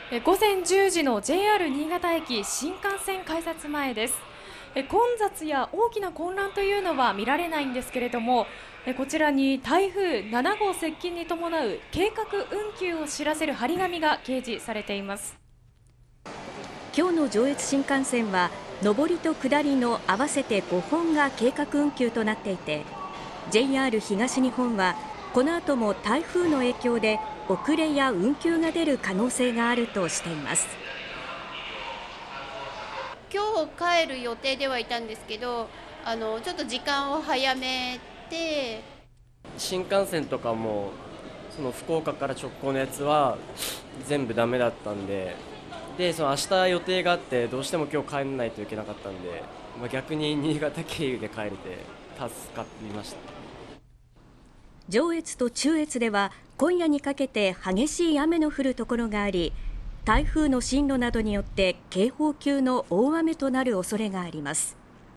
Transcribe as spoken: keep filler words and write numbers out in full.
え午前じゅうじの ジェイアール 新潟駅新幹線改札前です。え混雑や大きな混乱というのは見られないんですけれども、えこちらに台風なな号接近に伴う計画運休を知らせる張り紙が掲示されています。 今日の上越新幹線は上りと下りの合わせてごほんが計画運休となっていて、 ジェイアール 東日本はこの後も台風の影響で遅れや運休が出る可能性があるとしています。 今日帰る予定ではいたんですけど、あのちょっと時間を早めて、 新幹線とかもその福岡から直行のやつは全部ダメだったんで、でその明日予定があってどうしても今日帰らないといけなかったんで、まあ、逆に新潟経由で帰れて助かりました。 上越と中越では今夜にかけて激しい雨の降るところがあり、台風の進路などによって警報級の大雨となる恐れがあります。